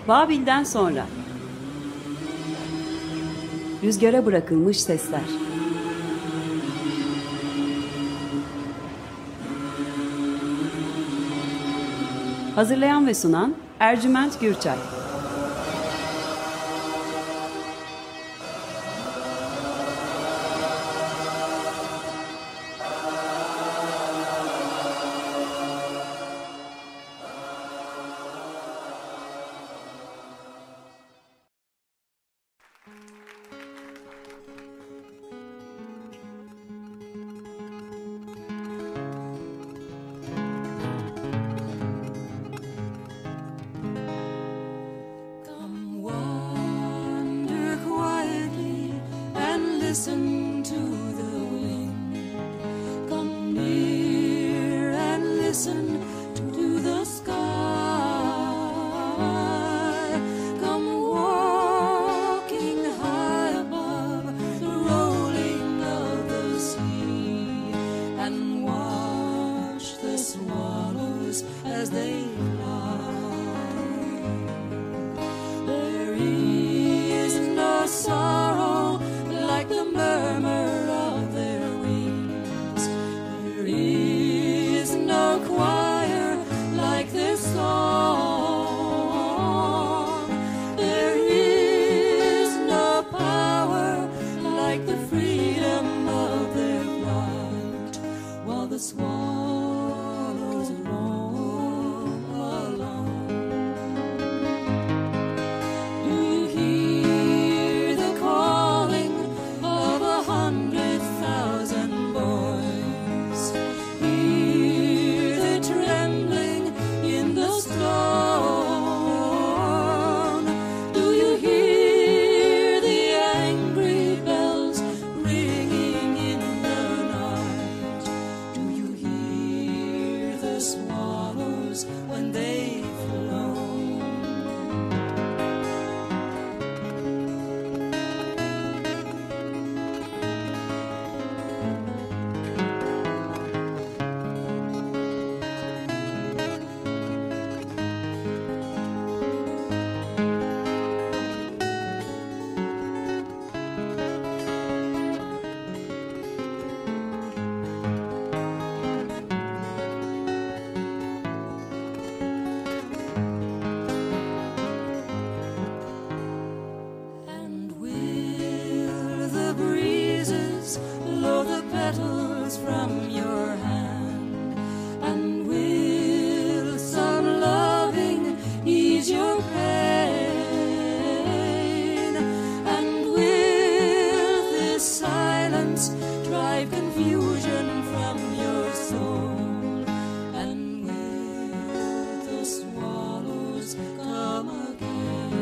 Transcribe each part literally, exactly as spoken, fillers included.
Babil'den sonra. Rüzgara bırakılmış sesler. Hazırlayan ve sunan Ercüment Gürçay. Listen to the wind. Come near and listen to the sky. Come walking high above the rolling of the sea, and watch the swallows as they fly. There is no sorrow like the murmur of their wings. There is no choir like their song. There is no power like the freedom of their flight, while the swallows roam along. Do you hear the calling of a hundred thousand boys? Hear the trembling in the storm? Do you hear the angry bells ringing in the night? Do you hear the swallows when they've flown? And will the breezes blow the petals from your hand? And will some loving ease your pain? And will this silence drive confusion from your soul? And will the swallows come again?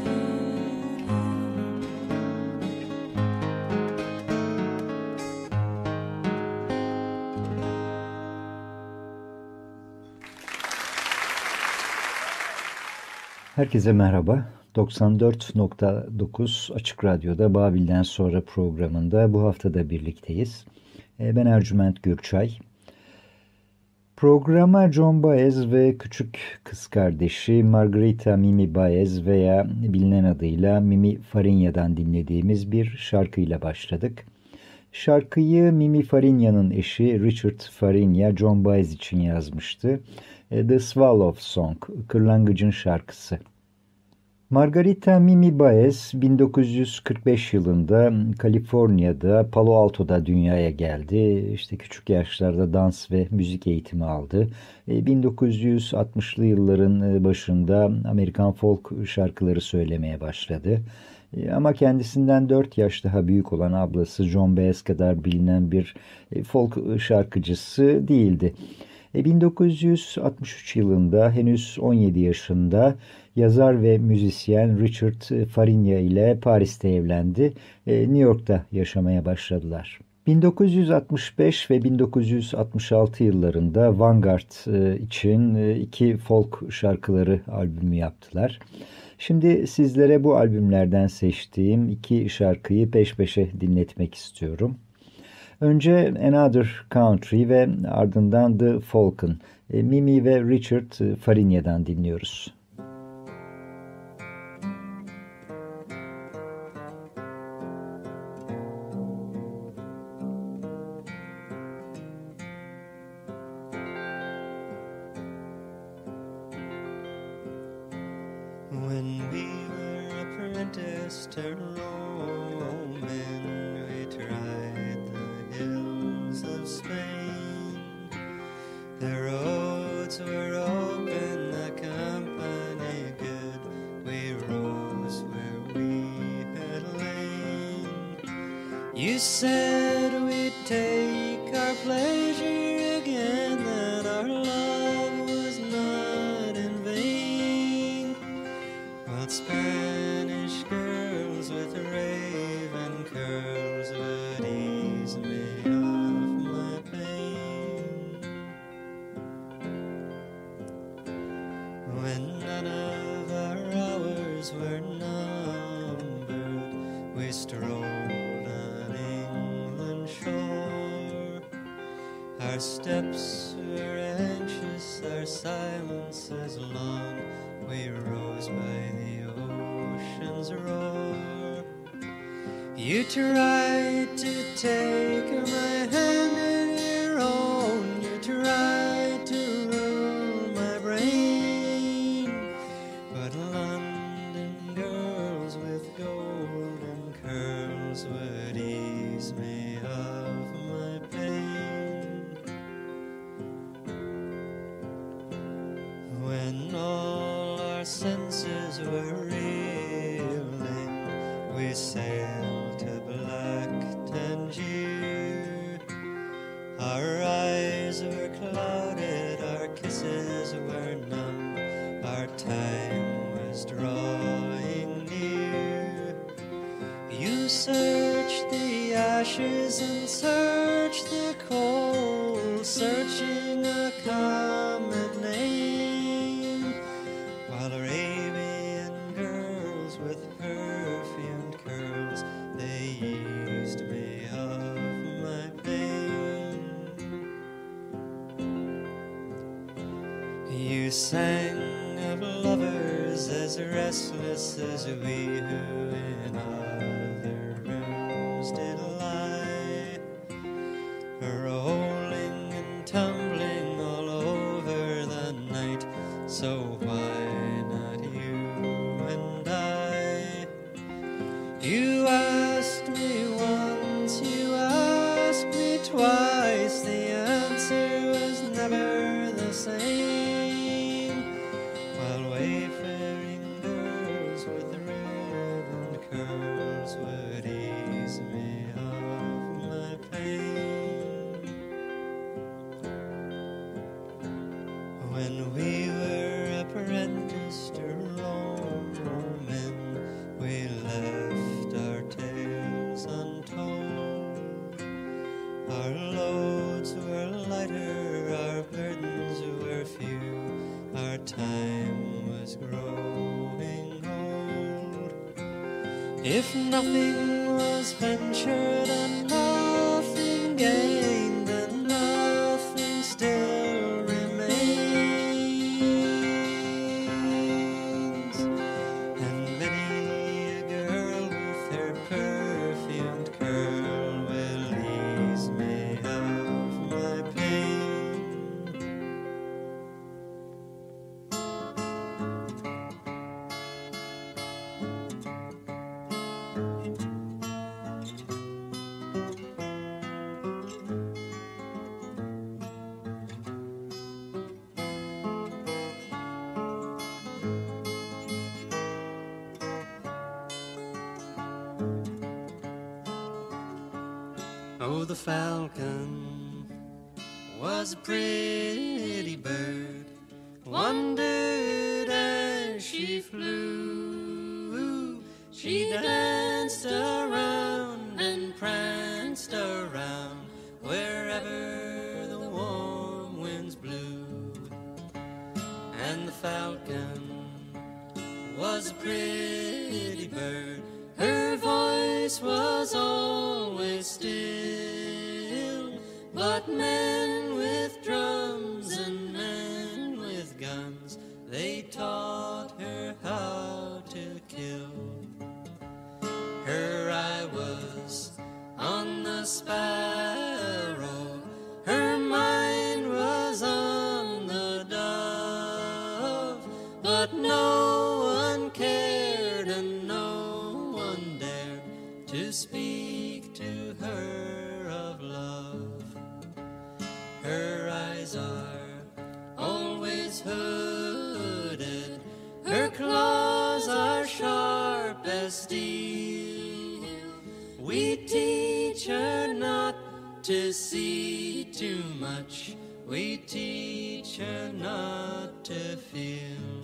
Herkese merhaba. doksan dört nokta dokuz Açık Radyo'da Babil'den sonra programında bu hafta da birlikteyiz. E, Ben Ercüment Gürçay. Programa Joan Baez ve küçük kız kardeşi Margarita Mimi Baez veya bilinen adıyla Mimi Farinya'dan dinlediğimiz bir şarkıyla başladık. Şarkıyı Mimi Farinya'nın eşi Richard Farinya, Joan Baez için yazmıştı. E, The Swallow Song, Kırlangıcın Şarkısı. Margarita Mimi Baez bin dokuz yüz kırk beş yılında Kaliforniya'da Palo Alto'da dünyaya geldi. İşte küçük yaşlarda dans ve müzik eğitimi aldı. bin dokuz yüz altmışlı yılların başında Amerikan folk şarkıları söylemeye başladı. Ama kendisinden dört yaş daha büyük olan ablası Joan Baez kadar bilinen bir folk şarkıcısı değildi. bin dokuz yüz altmış üç yılında henüz on yedi yaşında yazar ve müzisyen Richard Farinya ile Paris'te evlendi. New York'ta yaşamaya başladılar. bin dokuz yüz altmış beş ve bin dokuz yüz altmış altı yıllarında Vanguard için iki folk şarkıları albümü yaptılar. Şimdi sizlere bu albümlerden seçtiğim iki şarkıyı peş peşe dinletmek istiyorum. Önce Another Country ve ardından The Falcon. Mimi ve Richard Farinya'dan dinliyoruz. after roaming, we tried the hills of Spain. The roads were open, the company good. We rose where we had lain. You said we'd take our pleasure again, that our love was not in vain. While Spanish girls with raven curls would ease me of my pain. When none of our hours were numbered, we strolled on England's shore. Our steps were anxious, our silences long. We rose by the ocean's roar. You tried to take my hand in your own. You tried to rule my brain. But London girls with golden curls would ease me of my pain. When all our senses were reeling, we sailed to Black Tangier. Our eyes were clouded, our kisses were numb, our time was drawing near. You searched the ashes and searched the coal, searching a common name, while Arabian girls with perfumed curls, they eased me of my pain. You sang of lovers as restless as we who in other rooms did lie, rolling and tumbling all over the night. So why not you and I? You asked me once, you asked me twice, the answer was never the same. While wayfaring girls with ribbon curls would ease me of my pain. When we were apprenticed to roaming, we left our tales untold. Our loads were lighter, our burdens were few, our time was growing old. If nothing was ventured and nothing gained, then nothing still remains. And many a girl with her perfumed curl will ease me of my pain. Oh, the falcon was a pretty bird, wondered as she flew. She danced around and pranced around wherever the warm winds blew. And the falcon was a pretty bird, her voice was always still. But men with drums and men with guns, they taught her how to kill. Her eye was on the sparrow, her mind was on the dove. But no one cared and no one to see too much, we teach her not to feel.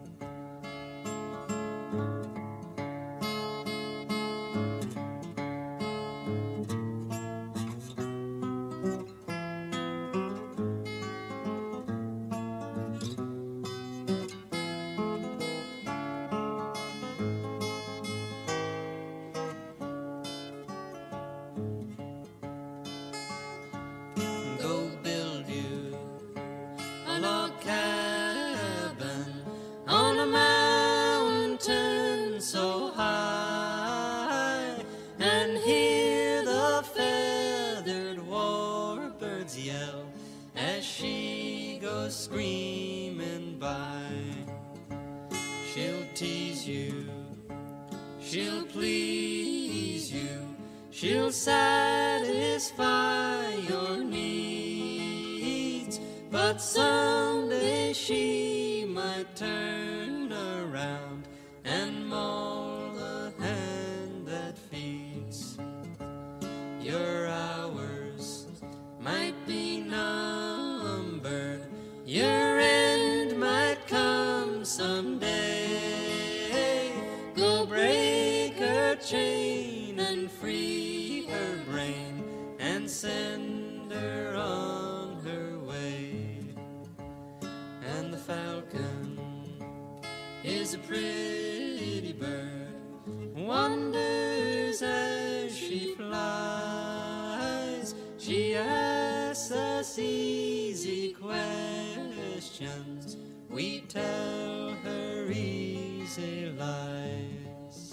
Screaming by, she'll tease you, she'll please you, she'll satisfy your needs, but someday she might turn around and maul the hand that feeds. Your hours might be numbered, your end might come someday. Go break her chain and free her brain and send her on her way. And the falcon is a pretty bird, wonders as she flies. She asks us easy questions, we tell her easy lies.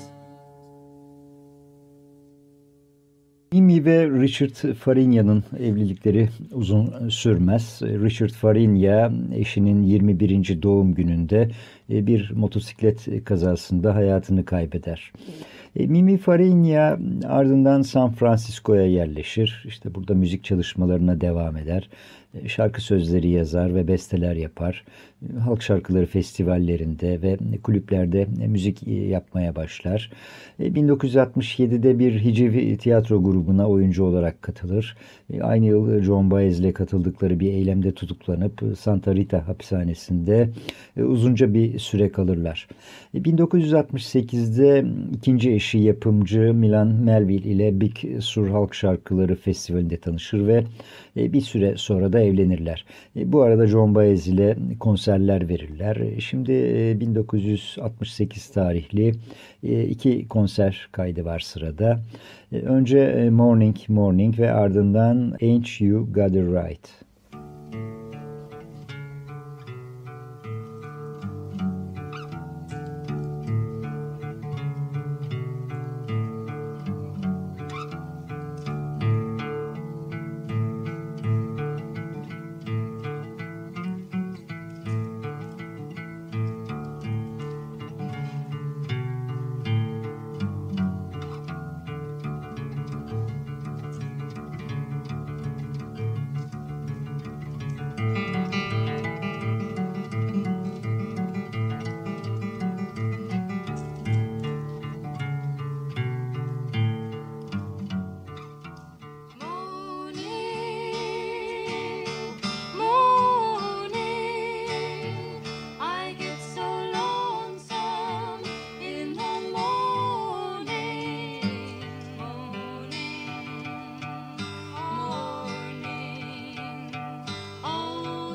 Mimi ve Richard Farinya'nın evlilikleri uzun sürmez. Richard Farinya eşinin yirmi birinci doğum gününde bir motosiklet kazasında hayatını kaybeder. Mimi Farinya ardından San Francisco'ya yerleşir. İşte burada müzik çalışmalarına devam eder. Şarkı sözleri yazar ve besteler yapar. Halk şarkıları festivallerinde ve kulüplerde müzik yapmaya başlar. bin dokuz yüz altmış yedide bir hiciv tiyatro grubuna oyuncu olarak katılır. Aynı yıl John Baez ile katıldıkları bir eylemde tutuklanıp Santa Rita hapishanesinde uzunca bir süre kalırlar. bin dokuz yüz altmış sekizde ikinci eşi yapımcı Milan Melville ile Big Sur Halk Şarkıları Festivali'nde tanışır ve bir süre sonra da evlenirler. Bu arada John Baez ile konserler verirler. Şimdi bin dokuz yüz altmış sekiz tarihli iki konser kaydı var sırada. Önce Morning Morning ve ardından Ain't You Got It Right. Morning,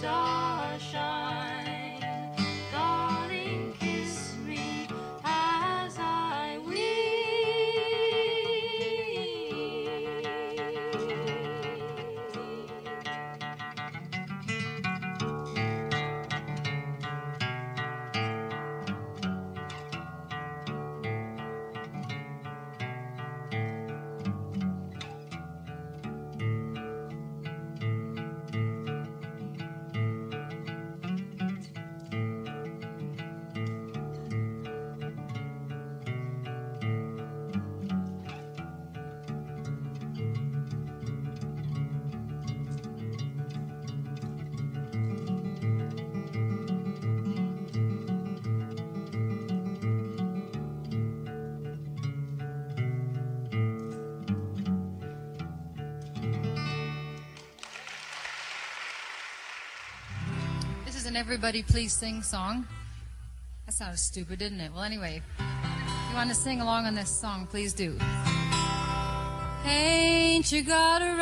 starshine. Darling, kiss me as I weep. This is an Everybody Please Sing song. That sounded stupid, didn't it? Well, anyway, if you want to sing along on this song, please do. Ain't you got a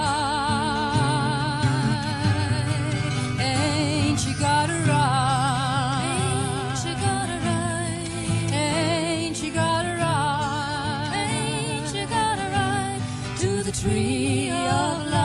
ride? Ain't you got a ride? Ain't you got a ride? Ain't you got a ride? Ain't you got a ride to the tree of life?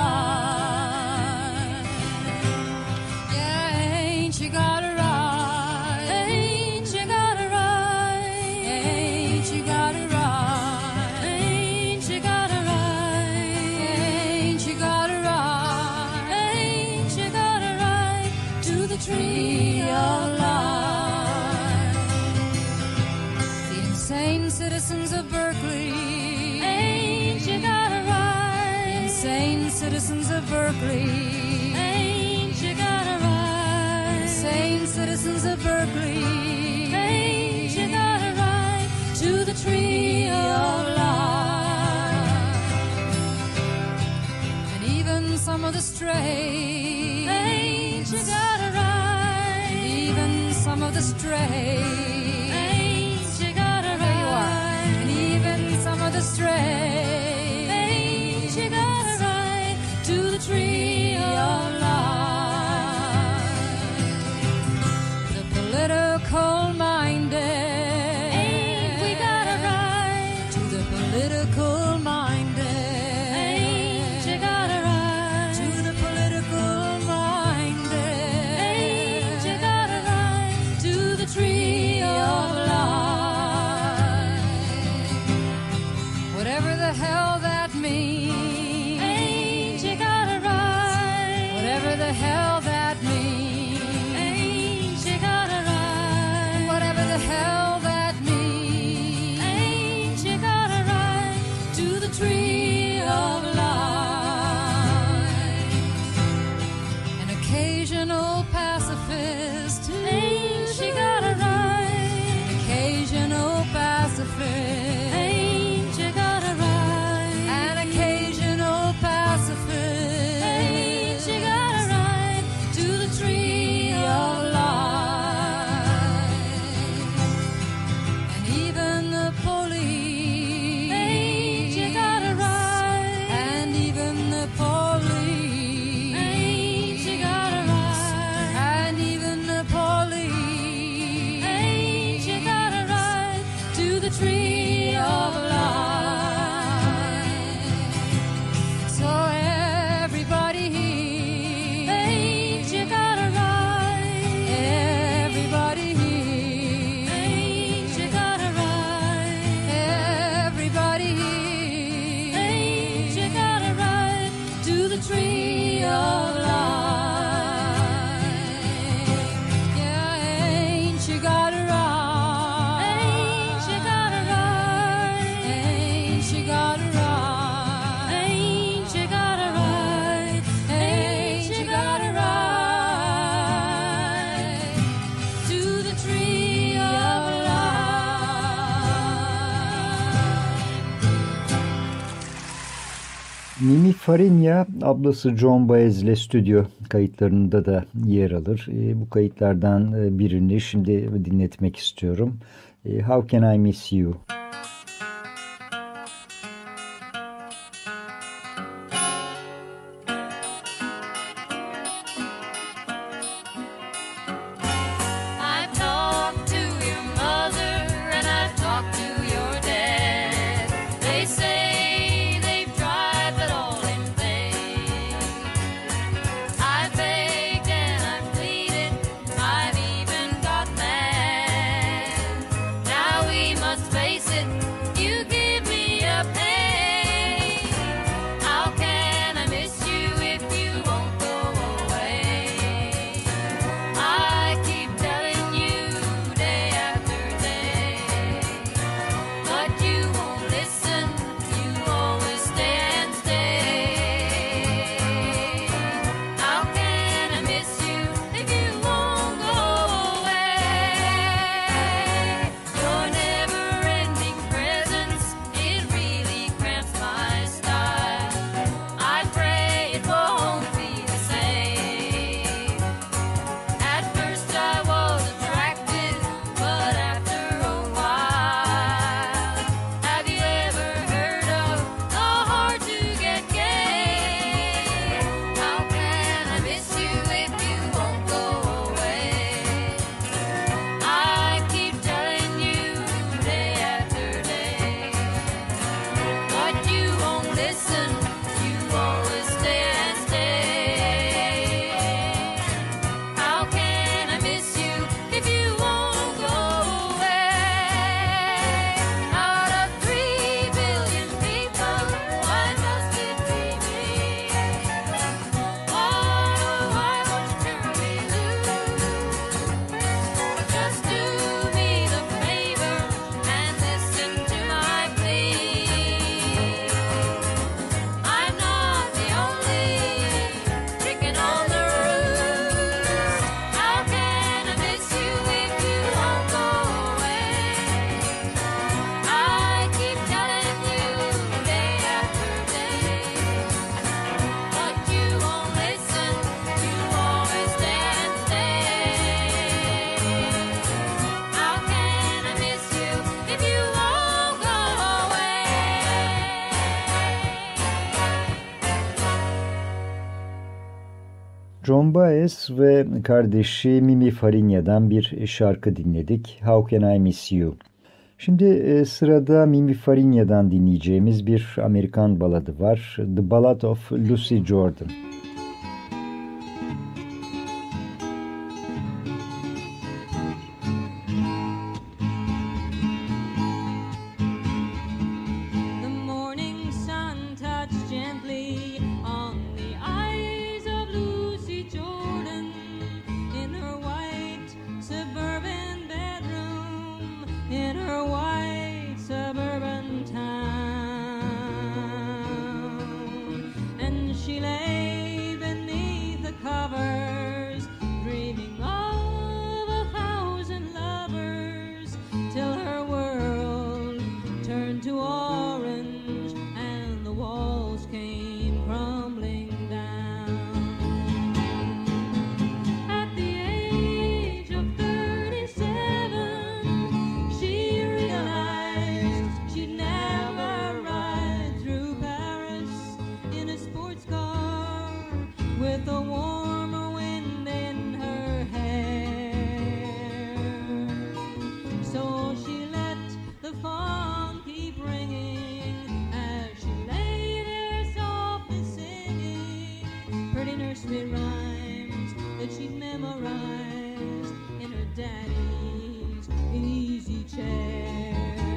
You got a ride, ain't you got a ride, ain't you got a ride, ain't you got a ride, ain't you got a ride, ain't you got a ride to the tree of life. The insane citizens of Berkeley, ain't you got a ride, the insane citizens of Berkeley, ain't you got a ride. Insane citizens of Berkeley, ain't you got a ride to the tree of life? And even some of the stray, ain't you got a ride? And even some of the stray, ain't you got a ride? There you are. And even some of the stray, ain't you got a ride to the tree of life? Political-minded, ain't we got a right to the political-minded? Ain't you got a right to the political-minded? Ain't you got a right to the tree of life? Whatever the hell that means, ain't you got a right? Whatever the hell that means. Hell that means, ain't you got a right to the tree of life? An occasional pacifist, ain't you got a right? An occasional pacifist, ain't you got a right? An occasional pacifist, ain't you got a right to the tree of life? Tree of life. So everybody here, ain't you got a right? Everybody here, ain't you got a right? Everybody here, ain't you got a right to the tree of life? Yeah, ain't you got a right? Mimi Farinya ablası Joan Baez'le stüdyo kayıtlarında da yer alır. E, bu kayıtlardan birini şimdi dinletmek istiyorum. E, How Can I Miss You? Joan Baez ve kardeşi Mimi Fariña'dan bir şarkı dinledik. How Can I Miss You? Şimdi e, sırada Mimi Fariña'dan dinleyeceğimiz bir Amerikan baladı var. The Ballad of Lucy Jordan. The morning sun touched gently on the eyes of Lucy Jordan in her white suburban bedroom, in her white suburban town. And she lay beneath the covers, dreaming of a thousand lovers, till her world turned to orange and the walls came crumbling down. At the age of thirty-seven, she realized she'd never ride through Paris in a sports car with a warmer wind in her hair. So she let the phone keep ringing as she lay there softly singing pretty nursery rhymes that she'd memorized in her daddy's easy chair.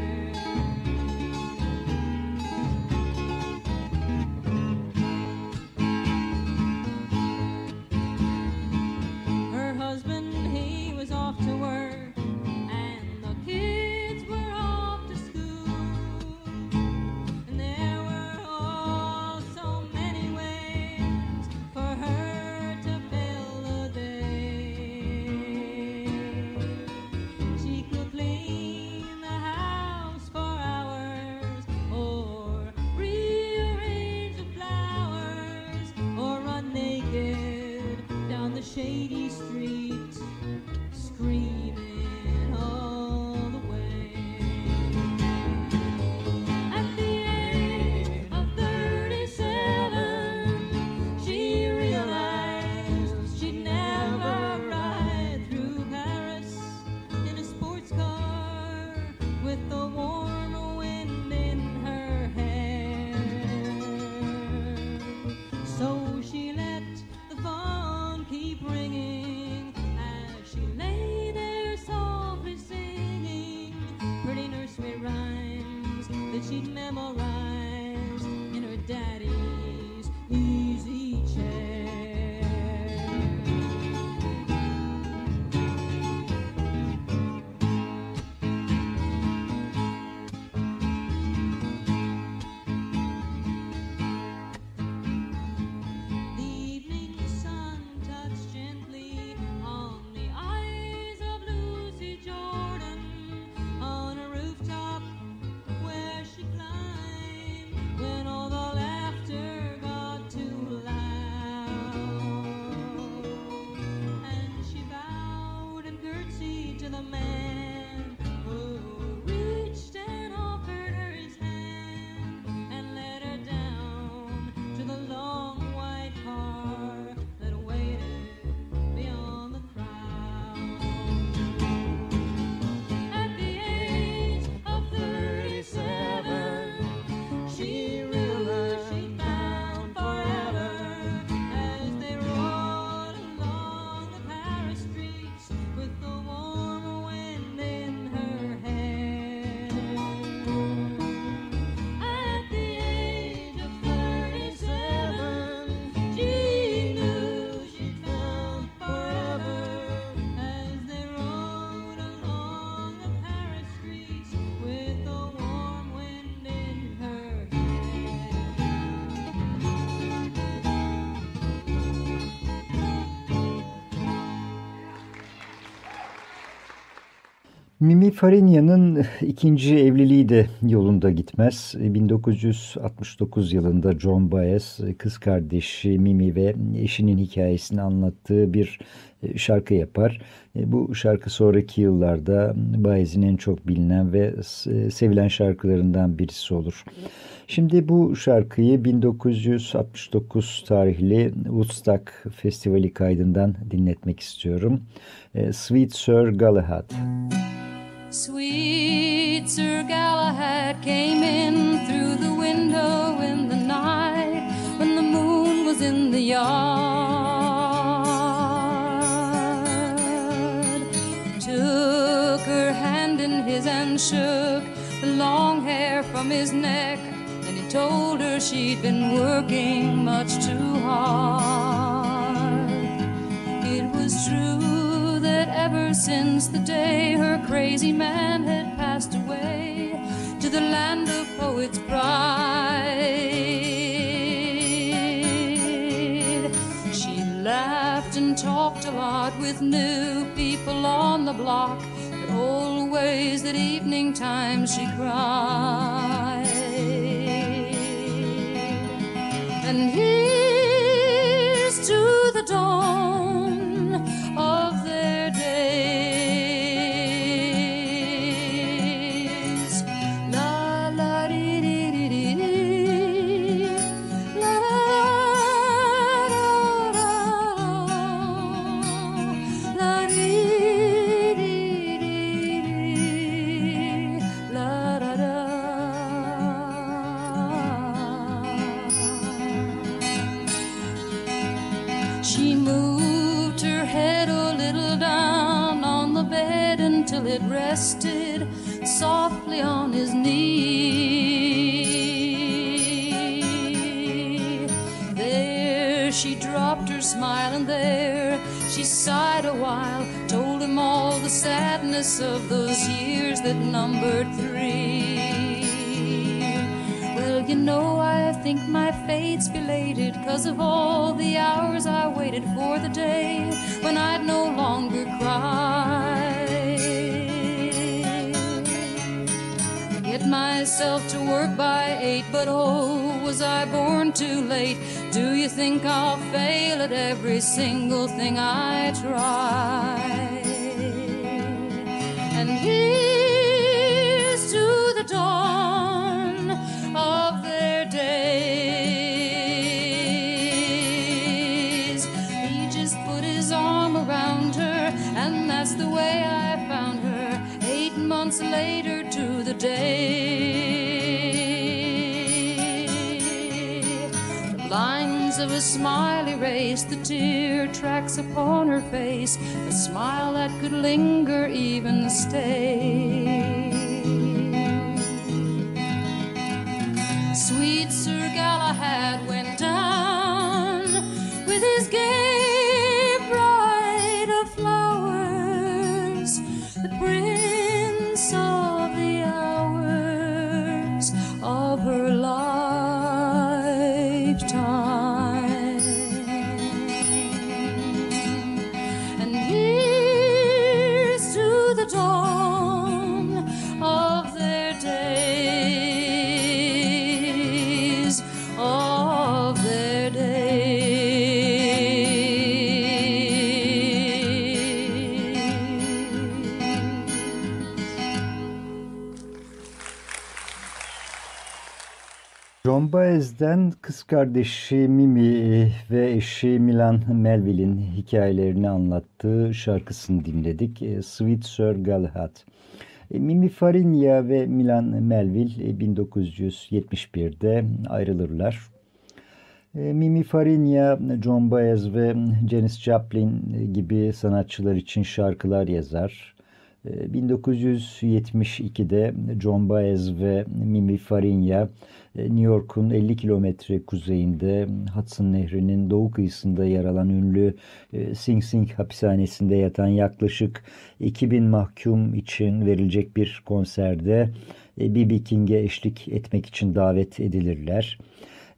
Her husband, he was off to work, and the kids were off to school. And there were all so many ways for her to fill the day. She could clean the house for hours, or rearrange the flowers, or run naked down the shady street, screaming all the way. At the age of thirty-seven, she realized she'd never ride through Paris in a sports car with the warm wind in her hair. So she let the phone keep ringing as she lay there softly singing pretty nursery rhymes that she'd memorized in her daddy's easy chair. The evening sun touched gently on the eyes of Lucy Jordan on a rooftop where she climbed. Mimi Farinya'nın ikinci evliliği de yolunda gitmez. bin dokuz yüz altmış dokuz yılında Joan Baez, kız kardeşi Mimi ve eşinin hikayesini anlattığı bir şarkı yapar. Bu şarkı sonraki yıllarda Baez'in en çok bilinen ve sevilen şarkılarından birisi olur. Şimdi bu şarkıyı bin dokuz yüz altmış dokuz tarihli Woodstock Festivali kaydından dinletmek istiyorum. Sweet Sir Galahad. Sweet Sir Galahad came in through the window in the night when the moon was in the yard. Took her hand in his and shook the long hair from his neck, and he told her she'd been working much too hard. It was true that ever since the day her crazy man had passed away to the land of poets' pride, she laughed and talked a lot with new people on the block, but always at evening time she cried. And here's to the dawn of their days. La la dee dee dee dee dee. La da da. La dee dee dee dee. La da da. She moved her head a little down on the bed until it rested softly on his knee. There she dropped her smile, and there she sighed a while, told him all the sadness of those years that numbered three. Well, you know, I think my fate's belated 'cause of all the hours I waited for the day when I'd no longer cry. Get myself to work by eight, but oh, was I born too late? Do you think I'll fail at every single thing I try? And here's to the dawn of their days. He just put his arm around her, and that's the way I found her eight months later to the day. The lines of a smile erased the tear tracks upon her face, a smile that could linger, even stay. Sweet Sir Galahad went down with his gay bride of flowers, the prince of the hours of her lifetime. And here's to the dawn of their days, of their days. Joan Baez'den kız kardeşi Mimi ve eşi Milan Melville'in hikayelerini anlattığı şarkısını dinledik. Sweet Sir Galahad. Mimi Farinya ve Milan Melville bin dokuz yüz yetmiş birde ayrılırlar. Mimi Farinya, Joan Baez ve Janis Joplin gibi sanatçılar için şarkılar yazar. bin dokuz yüz yetmiş ikide Joan Baez ve Mimi Farinya New York'un elli kilometre kuzeyinde Hudson Nehri'nin doğu kıyısında yer alan ünlü Sing Sing hapishanesinde yatan yaklaşık iki bin mahkum için verilecek bir konserde B B King'e eşlik etmek için davet edilirler.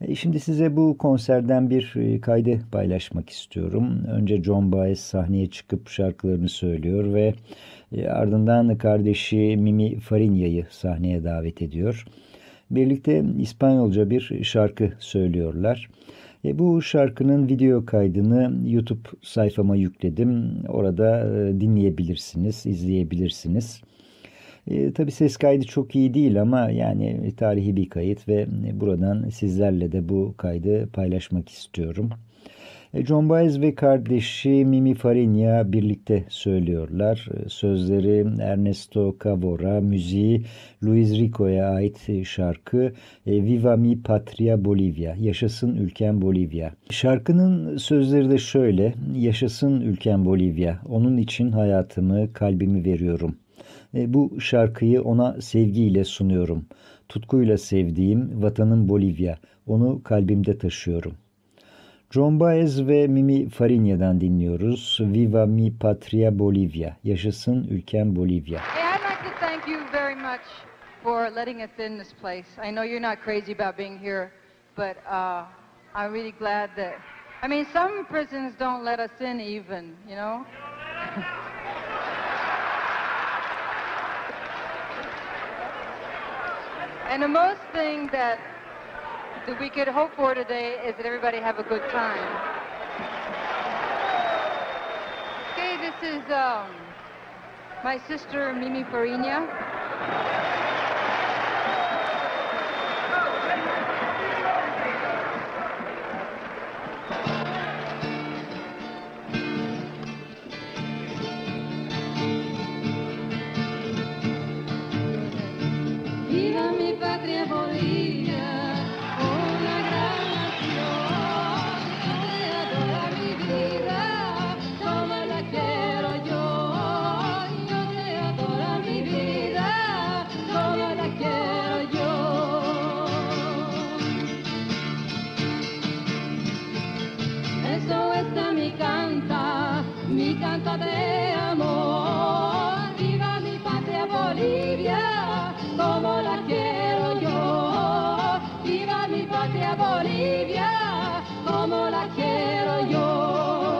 E, Şimdi size bu konserden bir e, kaydı paylaşmak istiyorum. Önce Joan Baez sahneye çıkıp şarkılarını söylüyor ve e, ardından kardeşi Mimi Fariña'yı sahneye davet ediyor. Birlikte İspanyolca bir şarkı söylüyorlar. E, bu şarkının video kaydını YouTube sayfama yükledim. Orada e, dinleyebilirsiniz, izleyebilirsiniz. E, tabii ses kaydı çok iyi değil ama yani tarihi bir kayıt ve buradan sizlerle de bu kaydı paylaşmak istiyorum. E, Joan Baez ve kardeşi Mimi Fariña birlikte söylüyorlar. E, Sözleri Ernesto Cavora, müziği Luis Rico'ya ait şarkı e, Viva mi Patria Bolivia, Yaşasın Ülkem Bolivya. Şarkının sözleri de şöyle: Yaşasın ülkem Bolivya, onun için hayatımı, kalbimi veriyorum. E, Bu şarkıyı ona sevgiyle sunuyorum. Tutkuyla sevdiğim vatanım Bolivya, onu kalbimde taşıyorum. Joan Baez ve Mimi Fariña'dan dinliyoruz. Viva mi Patria Bolivia, Yaşasın ülkem Bolivya. Hey, I'd like to thank you very much for letting us in this place. I know you're not crazy about being here, but uh, I'm really glad that. I mean, some prisons don't let us in even, you know? And the most thing that, that we could hope for today is that everybody have a good time. Okay, this is um, my sister Mimi Fariña. Viva mi patria Bolivia, una gran nación, creadora mi vida, como la quiero yo, yo creadora mi vida, como la quiero yo. Eso es mi canta, mi canta de amor, viva mi patria Bolivia, como la quiero yo, viva mi patria Bolivia, como la quiero yo.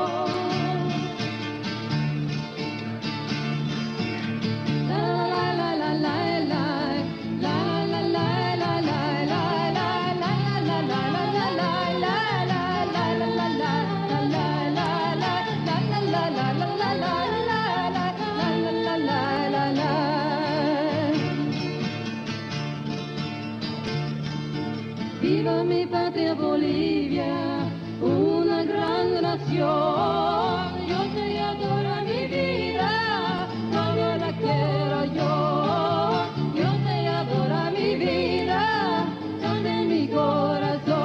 La la la la la la, la la la la la la, la la la la la la, la la la la la la, la la la la, la la la la la la, la la la la la. Viva mi patria Bolivia, una gran nación, yo te adoro mi vida, como la quiero yo, yo te adoro mi vida, son de mi corazón.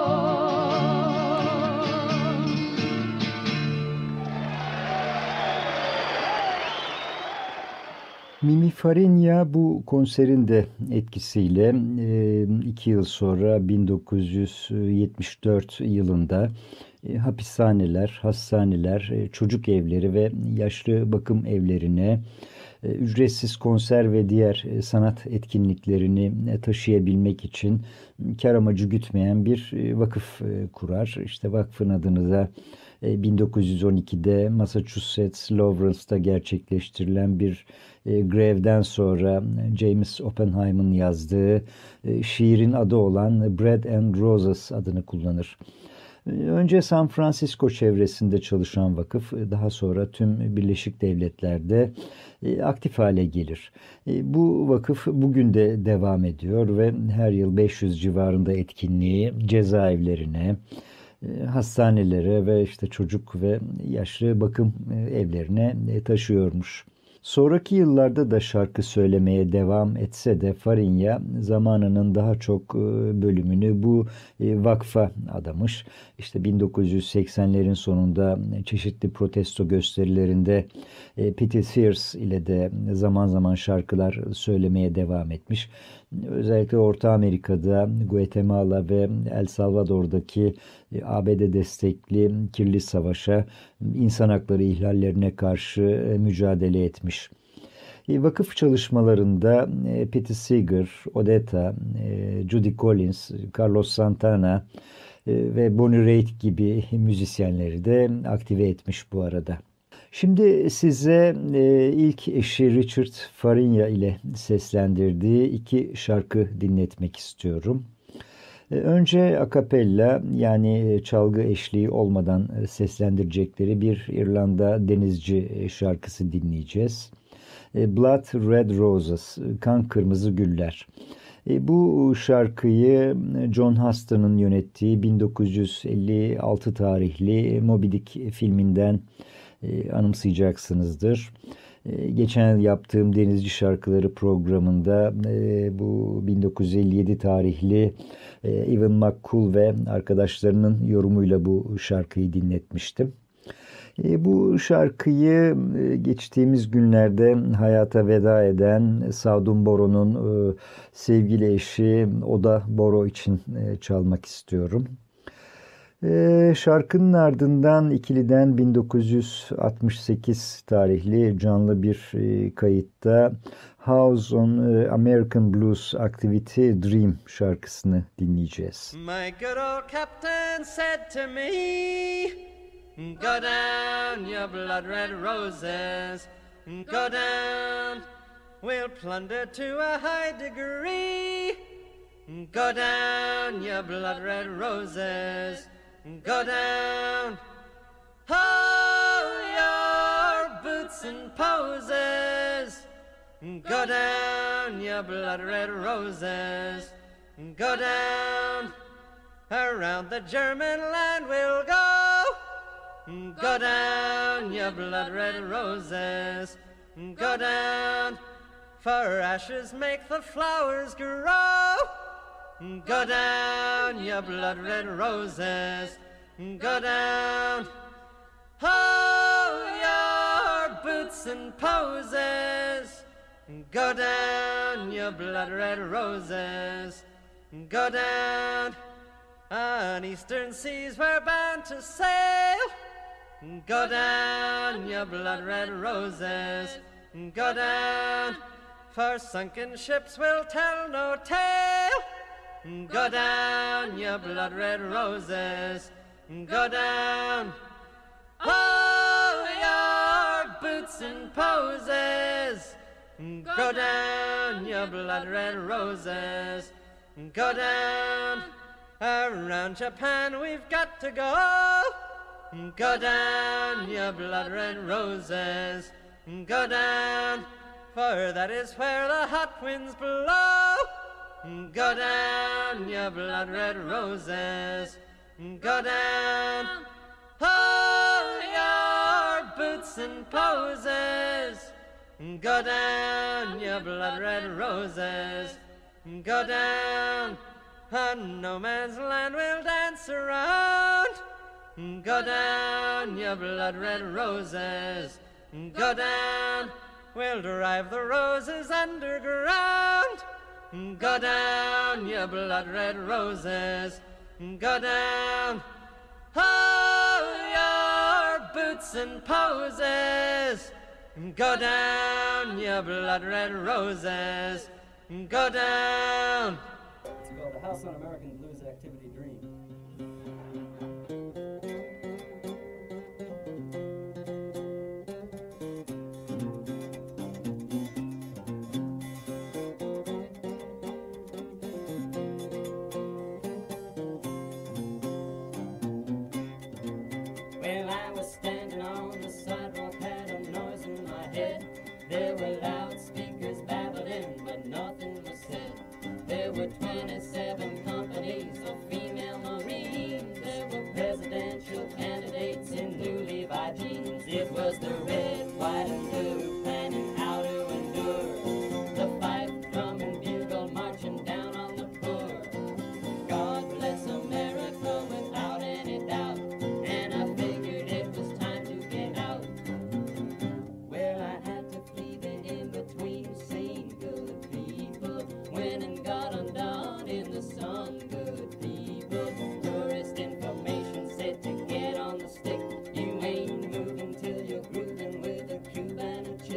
Mimi Fariña bu konserin de etkisiyle e, iki yıl sonra bin dokuz yüz yetmiş dört yılında e, hapishaneler, hastaneler, e, çocuk evleri ve yaşlı bakım evlerine e, ücretsiz konser ve diğer e, sanat etkinliklerini e, taşıyabilmek için kar amacı gütmeyen bir e, vakıf e, kurar. İşte vakfın adını da e, bin dokuz yüz on ikide Massachusetts Lawrence'da gerçekleştirilen bir e, grevden sonra James Oppenheim'ın yazdığı e, şiirin adı olan Bread and Roses adını kullanır. E, Önce San Francisco çevresinde çalışan vakıf daha sonra tüm Birleşik Devletler'de e, aktif hale gelir. E, Bu vakıf bugün de devam ediyor ve her yıl beş yüz civarında etkinliği cezaevlerine, e, hastanelere ve işte çocuk ve yaşlı bakım e, evlerine e, taşıyormuş. Sonraki yıllarda da şarkı söylemeye devam etse de Fariña zamanının daha çok bölümünü bu vakfa adamış. İşte bin dokuz yüz seksenlerin sonunda çeşitli protesto gösterilerinde Pete Sears ile de zaman zaman şarkılar söylemeye devam etmiş. Özellikle Orta Amerika'da, Guatemala ve El Salvador'daki A B D destekli kirli savaşa, insan hakları ihlallerine karşı mücadele etmiş. E, vakıf çalışmalarında e, Pete Seeger, Odetta, e, Judy Collins, Carlos Santana e, ve Bonnie Raitt gibi müzisyenleri de aktive etmiş bu arada. Şimdi size e, ilk eşi Richard Fariña ile seslendirdiği iki şarkı dinletmek istiyorum. E, önce akapella, yani çalgı eşliği olmadan seslendirecekleri bir İrlanda denizci şarkısı dinleyeceğiz. E, Blood Red Roses, Kan Kırmızı Güller. E, bu şarkıyı John Huston'ın yönettiği bin dokuz yüz elli altı tarihli Moby Dick filminden e, anımsayacaksınızdır. E, geçen yıl yaptığım Denizci Şarkıları programında e, bu bin dokuz yüz elli yedi tarihli e, Evan McCool ve arkadaşlarının yorumuyla bu şarkıyı dinletmiştim. E, bu şarkıyı e, geçtiğimiz günlerde hayata veda eden Sadun Boro'nun e, sevgili eşi Oda Boro için e, çalmak istiyorum. E, şarkının ardından ikiliden bin dokuz yüz altmış sekiz tarihli canlı bir e, kayıtta House on e, American Blues Activity Dream şarkısını dinleyeceğiz. My good old captain said to me, go down, your blood red roses, go down, we'll plunder to a high degree. Go down, your blood red roses, go down, oh, your boots and poses. Go down, your blood red roses, go down, around the German land we'll go. Go down, your blood red roses, go down, for ashes make the flowers grow. Go down, your blood red roses, go down, oh, your boots and poses. Go down, your blood red roses, go down, on eastern seas we're bound to sail. Go down, your blood red roses, go down, for sunken ships will tell no tale. Go down, your blood red roses, go down, oh, your boots and poses. Go down, your blood red roses, go down, around Japan we've got to go. Go down, your blood red roses, go down, for that is where the hot winds blow. Go down, your blood red roses, go down, oh, your boots and poses. Go down, your blood red roses, go down, on no man's land we'll dance around. Go down, your blood red roses, go down, we'll drive the roses underground. Go down, your blood red roses, go down, oh, your boots and poses. Go down, your blood red roses, go down. It's called the House on American Blues Activity Dream. Well, I was standing on the sidewalk, had a noise in my head. There were loudspeakers babbling, but nothing was said. There were twenty-seven companies of female Marines. There were presidential candidates in new Levi jeans. It was the red, white, and blue planning how to endure the fife, drum, and bugle marching down on the poor. God bless America without any doubt, and I figured it was time to get out. Well, I had to flee the in-between scene. Good people went and got undone in the sun. Good people, tourist information said to get on the stick. You ain't moving till you're grooving with a Cuban and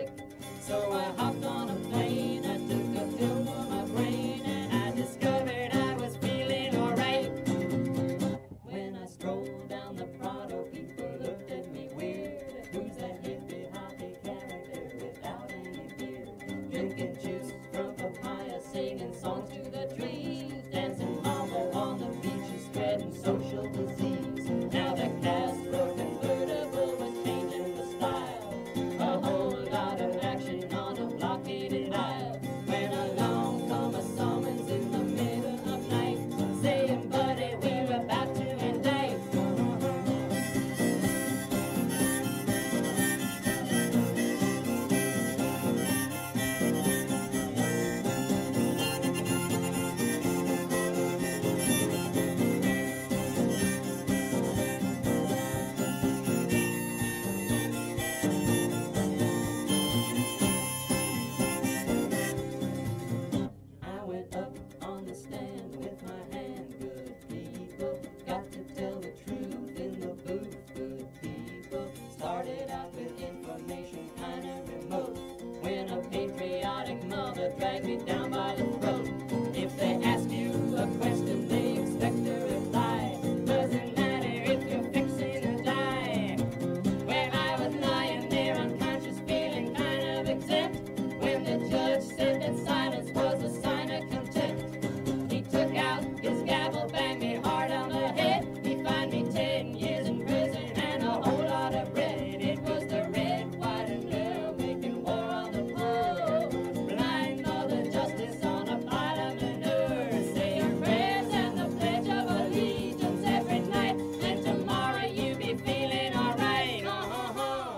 mother dragged me down by the throat. If they ask you a question, they expect a reply. Doesn't matter if you're fixing to die. Where I was lying there unconscious, feeling kind of exempt, when the judge said that silence was a sign of contempt. He took out his gavel, banged me hard on the head. He fined me ten years in prison and a whole lot of bread. It was the red, white, and blue making war on the poor. Blind all the justice on a pile of manure. Say your prayers and the pledge of allegiance every night, and tomorrow you be feeling alright. Uh-huh.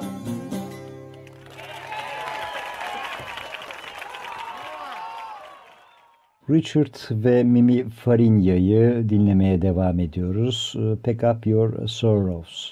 Richard ve Mimi Fariña'yı dinlemeye devam ediyoruz. Pack Up Your Sorrows.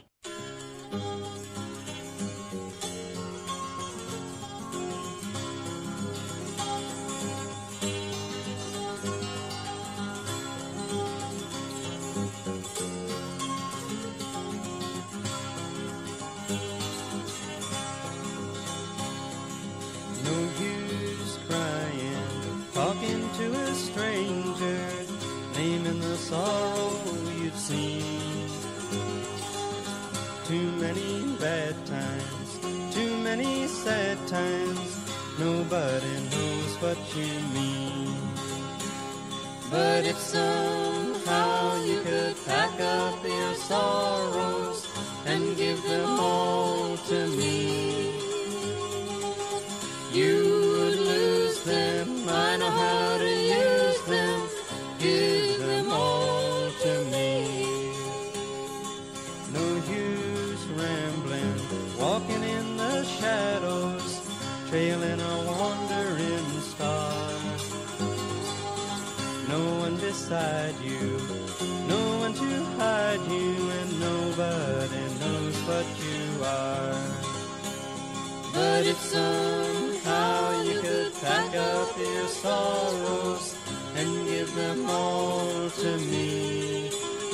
No use crying, talking to a stranger, naming the sorrow you've seen. Too many bad times, too many sad times, nobody knows what you mean. But if somehow you could pack up your sorrows and give them all to me, you would lose them. I know how to use them. Give them all to me. No use rambling, walking in the shadows, trailing a wandering star. No one beside you, no one to hide you, and nobody knows what you are. But if somehow you could pack up your sorrows and give them all to me,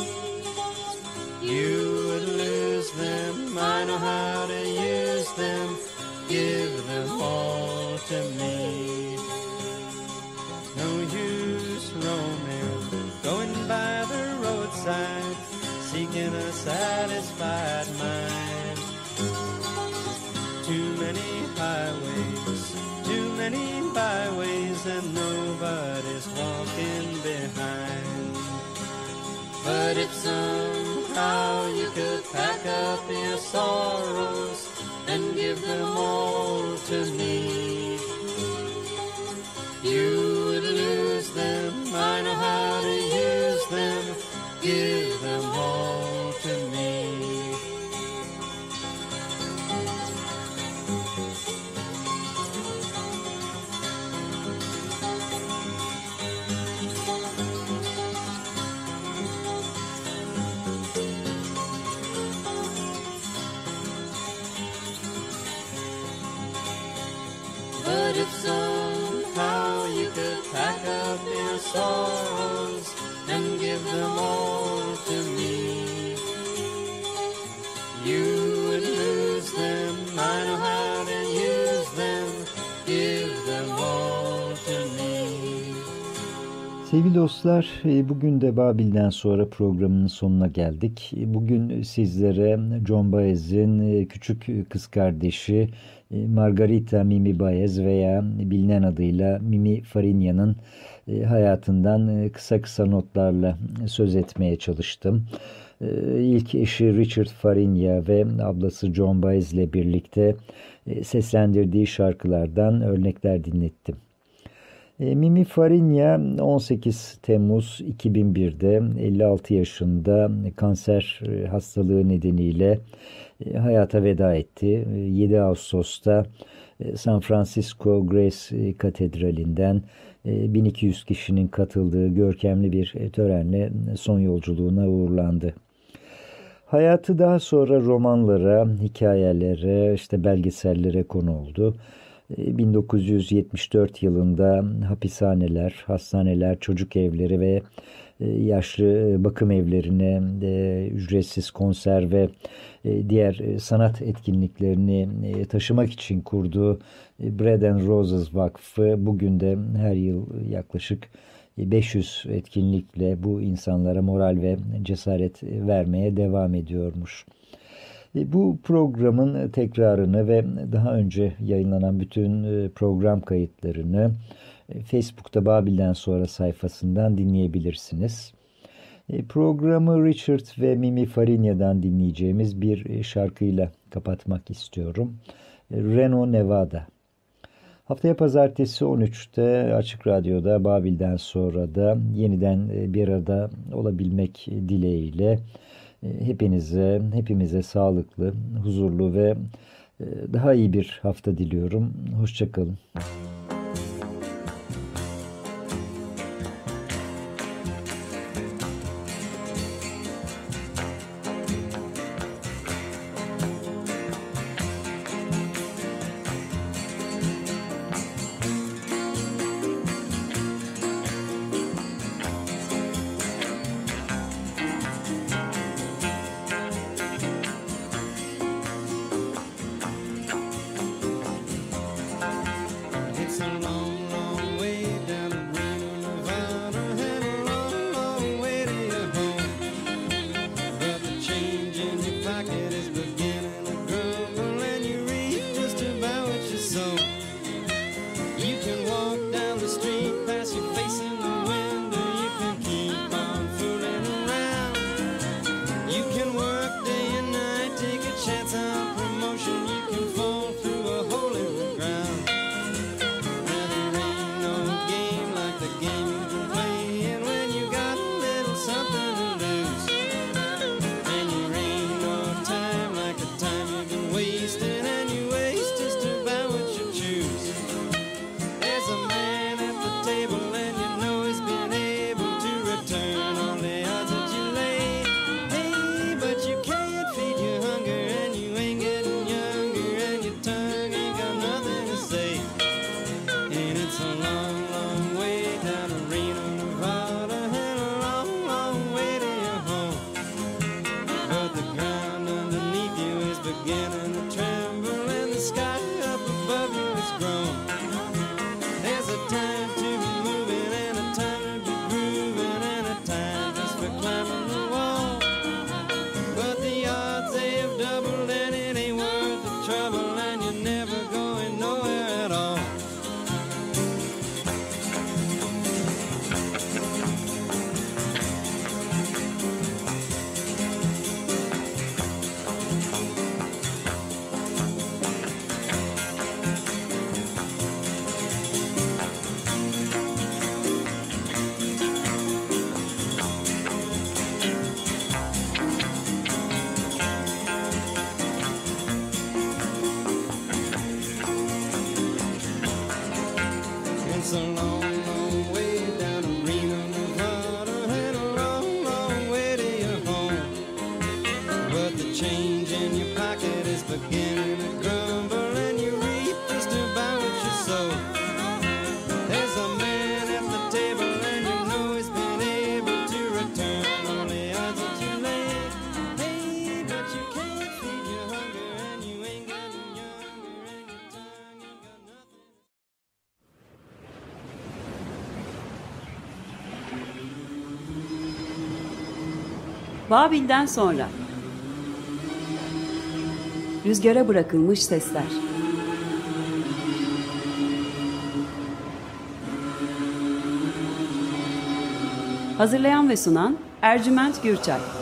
you would lose them. I know how to use them. Give them all to me. No use roaming, going by the roadside, seeking a satisfied mind. Too many highways, too many byways, and nobody's walking behind. But if somehow you could pack up your sorrows and give them all to me, you would lose them. I know how to use them. Give them all to me. But if somehow you could pack up your sorrows and give them all to me, you would lose them. I know how to use them. Give them all to me. Sevgili dostlar, bugün de Babil'den sonra programının sonuna geldik. Bugün sizlere John Baez'in küçük kız kardeşi Margarita Mimi Baez veya bilinen adıyla Mimi Fariña'nın hayatından kısa kısa notlarla söz etmeye çalıştım. İlk eşi Richard Fariña ve ablası John Baez ile birlikte seslendirdiği şarkılardan örnekler dinlettim. Mimi Fariña on sekiz Temmuz iki bin bir'de elli altı yaşında kanser hastalığı nedeniyle hayata veda etti. yedi Ağustos'ta San Francisco Grace Katedrali'nden bin iki yüz kişinin katıldığı görkemli bir törenle son yolculuğuna uğurlandı. Hayatı daha sonra romanlara, hikayelere, işte belgesellere konu oldu. bin dokuz yüz yetmiş dört yılında hapishaneler, hastaneler, çocuk evleri ve yaşlı bakım evlerine ücretsiz konser ve diğer sanat etkinliklerini taşımak için kurduğu Bread and Roses Vakfı bugün de her yıl yaklaşık beş yüz etkinlikle bu insanlara moral ve cesaret vermeye devam ediyormuş. Bu programın tekrarını ve daha önce yayınlanan bütün program kayıtlarını Facebook'ta Babil'den sonra sayfasından dinleyebilirsiniz. Programı Richard ve Mimi Farinya'dan dinleyeceğimiz bir şarkıyla kapatmak istiyorum. Reno, Nevada. Haftaya pazartesi on üçte Açık Radyo'da Babil'den sonra da yeniden bir arada olabilmek dileğiyle hepinize, hepimize sağlıklı, huzurlu ve daha iyi bir hafta diliyorum. Hoşça kalın. Babil'den sonra rüzgara bırakılmış sesler. Hazırlayan ve sunan Ercüment Gürçay.